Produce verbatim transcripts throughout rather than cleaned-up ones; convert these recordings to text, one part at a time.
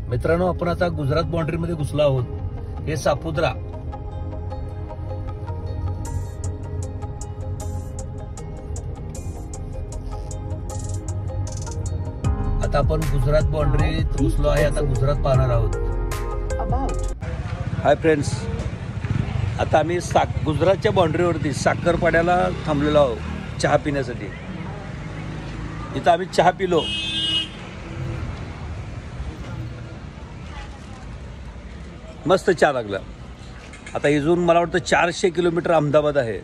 मित्रांनो, आपण आता गुजरात बाउंड्री मध्ये घुसलो आहोत. हे सापुत्रा. आता आपण गुजरात बाउंड्रीत घुसलो आहे. आता गुजरात पाहणार आहोत. हाय फ्रेंड्स, आता आम्ही साक गुजरातच्या बाउंड्रीवरती साखरपाड्याला थांबलेलो आहोत चहा पिण्यासाठी. इथं आम्ही चहा पिलो. मस्त चहा लागला. आता इथून मला वाटतं चारशे किलोमीटर अहमदाबाद आहे.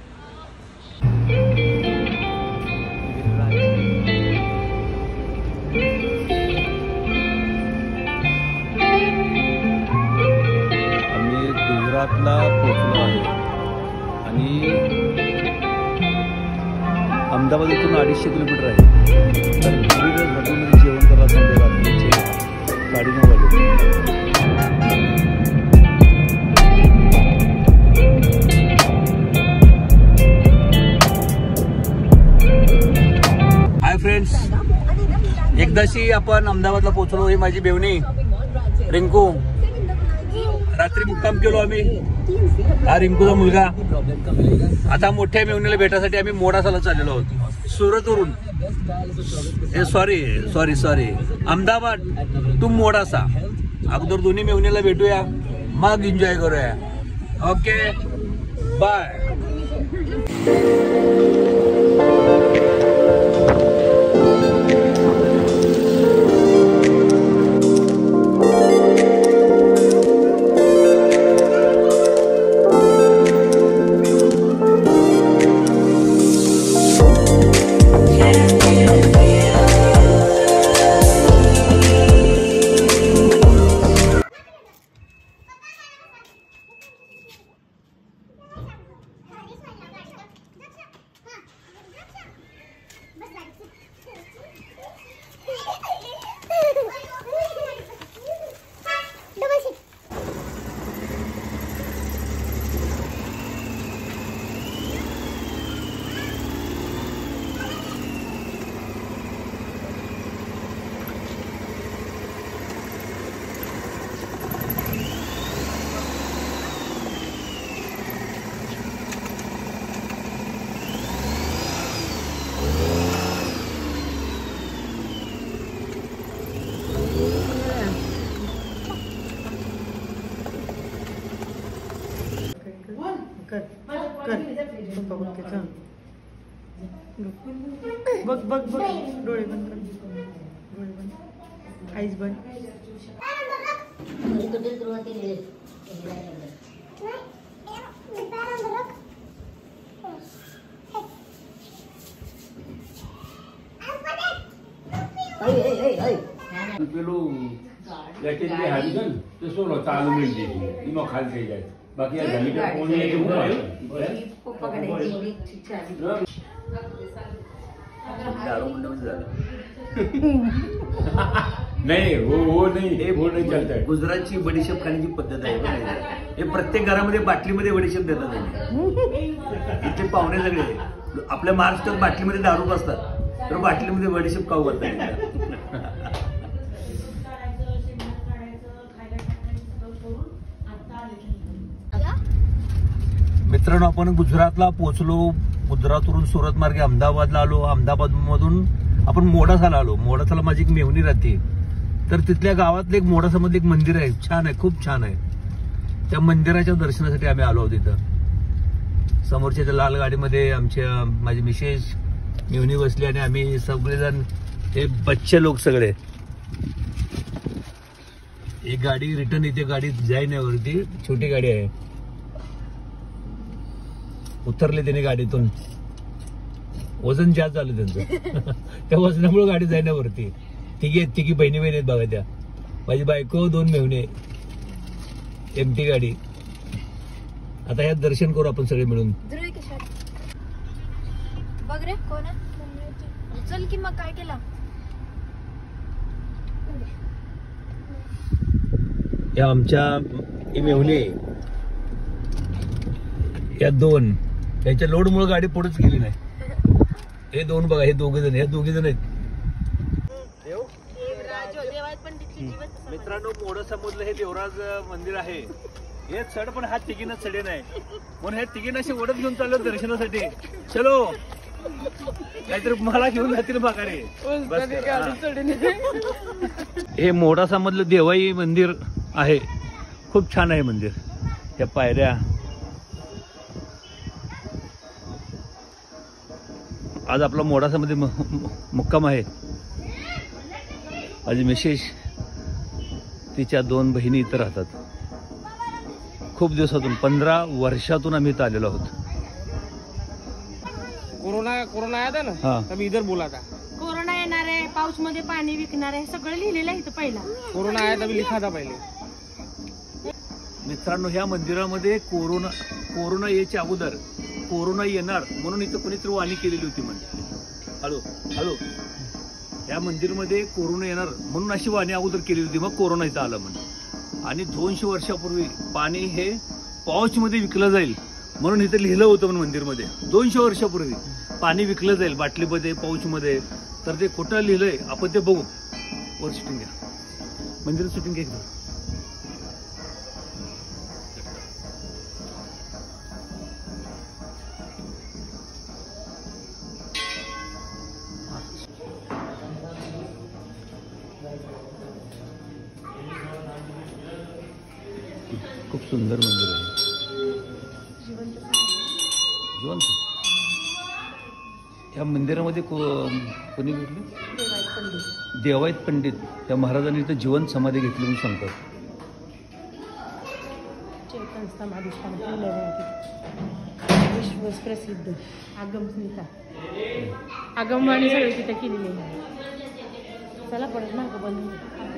आम्ही गुजरातला पोहोचलो आहे आणि अहमदाबाद इथून अडीचशे किलोमीटर आहे. तर पूर्ण हॉटेलमध्ये जेवण करायला समजा रात्रीचे साडेनऊ वाजले. हाय फ्रेंड्स, एकदाशी आपण अहमदाबादला पोहोचलो. ही माझी बेवणी रिंकू. रात्री मुक्काम केलो आम्ही. हा रिंकूचा मुलगा. आता मोठ्या मेवणीला भेटायसाठी आम्ही मोडासाला चाललेलो आहोत सुरतवरून. हे sorry sorry sorry Ahmedabad to Modasa. अगोदर दोन्ही मेवणीला भेटूया, मग एन्जॉय करूया. Okay bye. बघ बघ बघ. डोळे बंद कर. डोळे बंद. आईज बंद. बाकी नाही हो हो नाही हे हो नाही चालतंय. गुजरातची बडीशेप खाण्याची पद्धत आहे. हे प्रत्येक घरामध्ये बाटलीमध्ये बडीशेप देतात. इथे पाहुणे सगळे आपल्या महाराष्ट्रात बाटलीमध्ये दारू असतात, तर बाटलीमध्ये बडीशेप खाऊ घालतात. मित्रांनो, आपण गुजरातला पोहोचलो. गुजरातवरून सुरत मार्गे अहमदाबादला आलो. अहमदाबाद मधून आपण मोडासाला आलो. मोडासाला माझी एक मेवणी राहते. तर तिथल्या गावातलं एक मोडासामधलं एक मंदिर आहे. छान आहे, खूप छान आहे. त्या मंदिराच्या दर्शनासाठी आम्ही आलो आहोत. तिथं समोरच्या त्या लाल गाडीमध्ये आमच्या माझी मिसेस मेवणी बसली आणि आम्ही सगळेजण, हे बच्चे लोक सगळे. एक गाडी रिटर्न इथे गाडी जाई नाही वरती, छोटी गाडी आहे. उतरले त्याने गाडीतून. वजन जास्त झालं त्यांचं. त्या वजनामुळे गाडी जाण्यावरती. तिघी आहेत, तिघी बहिणी बहिणी आहेत बघा. त्या माझी बायको, दोन मेहुणे, एमटी गाडी. आता यात दर्शन करू आपण सगळे मिळून. बघ रे कोण चल की मग काय केला. या आमच्या मेहुणे, या दोन, त्यांच्या लोडमुळे गाडी पुढेच गेली नाही. हे दोन बघा, हे दोघे जण, हे दोघे जण आहेत. मित्रांनो, मोडसमोरलं हे देवराज मंदिर आहे. हे चढ पण हा तिघीनं चढे नाही म्हणून हे तिघीनं असे ओढत घेऊन चाललो दर्शनासाठी. चलो नाहीतर मला घेऊन जातील माघारी. हे मोडासामधलं देवाई मंदिर आहे. खूप छान आहे मंदिर. त्या पायऱ्या, आज आपला मोडासामध्ये मुक्काम आहे. आज मिसेस तिच्या दोन बहिणी इथं राहतात. खूप दिवसातून पंधरा वर्षातून आम्ही इथं आलेलो आहोत. कोरोना कोरोना आया था ना, हाँ. तभी इधर बोला था. कोरोना येणार आहे, पाऊस मध्ये पाणी विकणार आहे, सगळं लिहिलेलं आहे इथं पहिला. कोरोना आया तभी लिखा था पहले. मित्रांनो, ह्या मंदिरामध्ये कोरोना कोरोना यायच्या अगोदर कोरोना येणार म्हणून इथं कोणीतरी वाणी केलेली होती. म्हणजे हॅलो हॅलो या मंदिरमध्ये कोरोना येणार म्हणून अशी वाणी अगोदर केलेली होती. मग कोरोना इथं आला म्हणून. आणि दोनशे वर्षापूर्वी पाणी हे पाऊचमध्ये विकलं जाईल म्हणून इथं लिहिलं होतं म्हणून मंदिरमध्ये. दोनशे वर्षापूर्वी पाणी विकलं जाईल बाटलीमध्ये, पाऊचमध्ये. तर ते खोटं लिहिलंय. आपण ते बघू. वर शूटिंग घ्या, मंदिरात शूटिंग घ्या एकदम. खूप सुंदर मंदिर आहे. जिवंत. या मंदिरामध्ये को कोणी घेतली? देवायत पंडित या महाराजांनी इथं जिवंत समाधी घेतली म्हणून सांगतात. विश्व प्रसिद्ध आगमस्मिता आगमवाणी सगळी तिथे केलेली आहे. चला परत मागं बंद.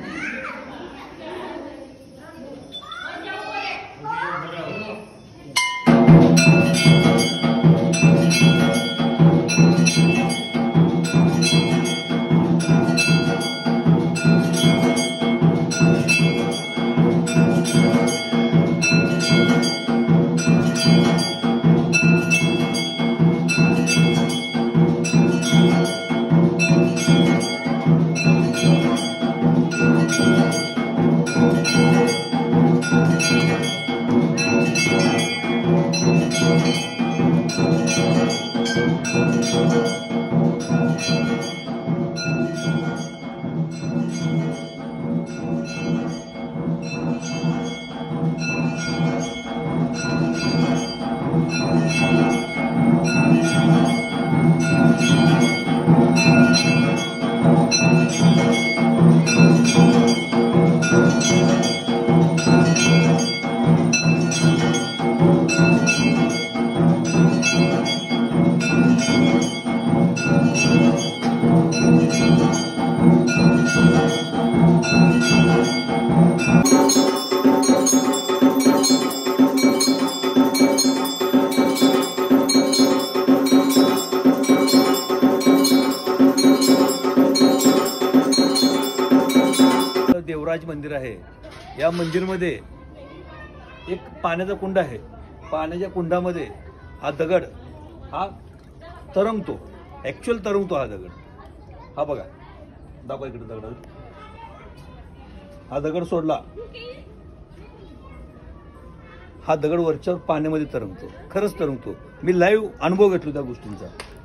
देवराज मंदिर आहे. या मंदिरमध्ये एक पाण्याचा कुंड आहे. पाण्याच्या कुंडामध्ये हा दगड हा तरंगतो. ऍक्च्युअल तरंगतो हा दगड. हा बघा, दाबा इकडे दगड. हा दगड सोडला, हा दगड वरच्यावर पाण्यामध्ये तरंगतो. खरंच तरंगतो. मी लाईव्ह अनुभव घेतलो त्या गोष्टींचा.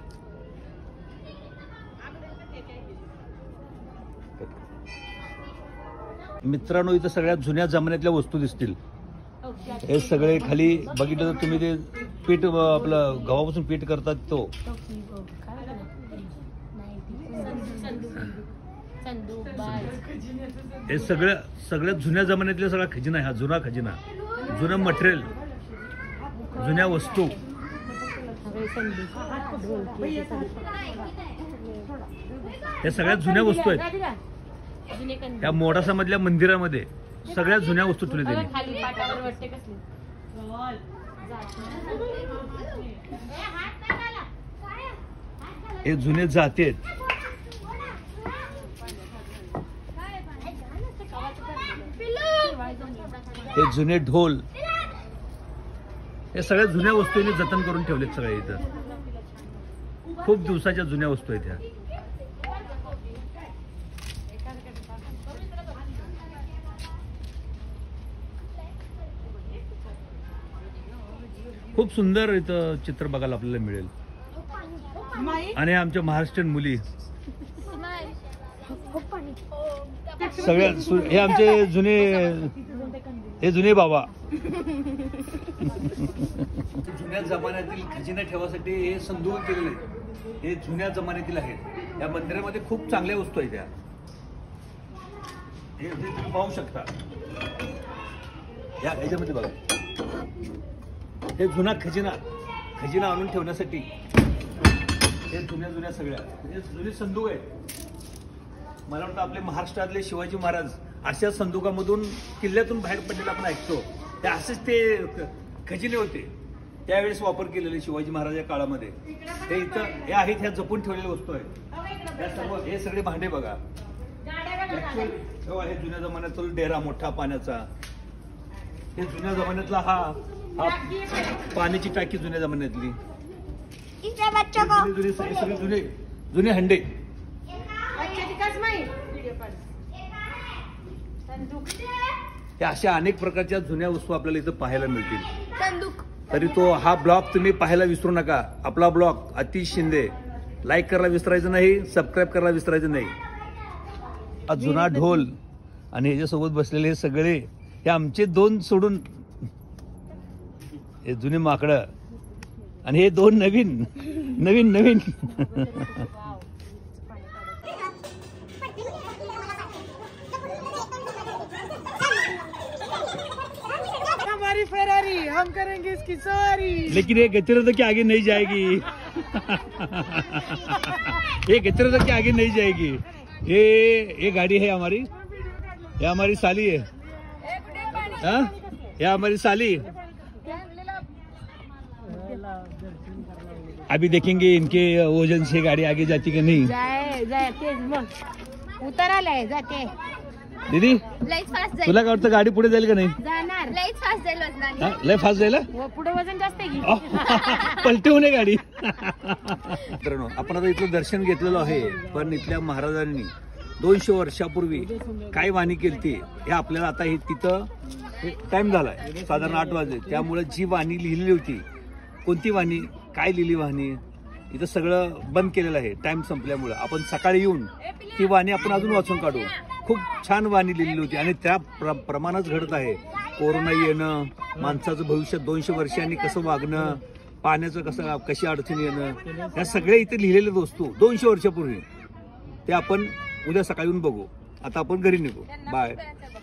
मित्रांनो, इथं सगळ्यात जुन्या जमान्यातल्या वस्तू दिसतील. हे सगळे खाली बघितलं तर तुम्ही ते पीठ आपलं गव्हापासून पीठ करतात तो. हे सगळ्या सगळ्यात जुन्या जमान्यातल्या सगळा खजिना आहे. हा जुना खजिना, जुनं मटेरियल, जुन्या वस्तू. हे सगळ्यात जुन्या वस्तू आहेत. त्या मोडासामधल्या मंदिरामध्ये सगळ्यात जुन्या वस्तू ठेवल्या त्यांनी. हे जुने जाते आहेत. हे जुने ढोल, हे सगळ्या जुन्या वस्तूंनी जतन करून ठेवलेत सगळ्या इथं. खूप दिवसाच्या जुन्या वस्तू आहेत ह्या. खूप सुंदर इथं चित्र बघायला आपल्याला मिळेल. आणि आमच्या महाराष्ट्रीयन मुली सगळ्या सु- हे आमचे जुने हे जुने बाबा जुन्या जमान्यातील खजिना ठेवासाठी हे संदूक केलेले हे जुन्या जमान्यातील आहेत. या मंदिरामध्ये खूप चांगल्या वस्तू आहेत त्या हे हे तुम्ही पाहू शकता. या ह्याच्यामध्ये बघा हे जुना खजिना खजिना आणून ठेवण्यासाठी हे जुन्या जुन्या सगळ्या हे जुने संदूक आहेत. मला वाटतं आपले महाराष्ट्रातले शिवाजी महाराज अशा संदुकामधून किल्ल्यातून बाहेर पडलेला आपण ऐकतो. ते असेच ते खजिने होते त्यावेळेस वापर केलेले शिवाजी महाराज या काळामध्ये. ते इथं हे आहेत ह्या जपून ठेवलेल्या वस्तू आहेत. या सर्व हे सगळे भांडे बघा हे जुन्या जमान्यातील डेरा मोठा पाण्याचा हे जुन्या जमान्यातला हा हा पाण्याची टाकी जुन्या जमान्यातली जुने जुने सगळे जुने जुने हंडे हे अशा अनेक प्रकारच्या जुन्या वस्तू आपल्याला इथं पाहायला मिळतील. संदूक तरी तो हा ब्लॉग तुम्ही पाहायला विसरू नका. आपला ब्लॉग अतिश शिंदे लाईक करायला विसरायचं नाही, सबस्क्राईब करायला विसरायचं नाही. हा जुना ढोल आणि ह्याच्यासोबत बसलेले हे सगळे हे आमचे दोन सोडून हे जुने माकडं आणि हे दोन नवीन नवीन नवीन हमारी फेरारी हम करेंगे इसकी सवारी. लेकिन ये गतिरोधक के आगे नहीं जाएगी. ये गतिरोधक के आगे नहीं जाएगी. ये ये गाड़ी है हमारी, ये हमारी साली है. हाँ ये हमारी साली. अभी देखेंगे इनके वजन से गाड़ी आगे जाती कि नहीं. जाय जाते मग उतर आलाय जाते दीदी लईच फास्ट जाईल तुला काय वाटतं गाडी पुढे जाईल का नाही. जाणार लईच फास्ट जाईल वजनाने. हा? लय फास्ट जाईल व पुढे वजन जास्त आहे की पलटी होणे गाडी. मित्रांनो आपण आता इथलं दर्शन घेतलेलं आहे पण इथल्या महाराजांनी दोनशे वर्षापूर्वी काय वाणी केली ती हे आपल्याला आता हे तिथं टाइम झालाय साधारण आठ वाजले. त्यामुळे जी वाणी लिहिलेली होती कोणती वाणी काय लिहिली वाणी इथं सगळं बंद केलेलं आहे टाइम संपल्यामुळे. आपण सकाळी येऊन ती वाणी आपण अजून वाचून काढू. खूप छान वाणी लिहिलेली होती आणि त्या प्र प्रमाणात घडत आहे. कोरोना येणं माणसाचं भविष्य दोनशे वर्षांनी कसं वागणं पाण्याचं कसं कशी अडचण येणं या सगळ्या इथे लिहिलेल्या वस्तू दोनशे वर्षापूर्वी ते आपण उद्या सकाळी येऊन बघू. आता आपण घरी निघू. बाय.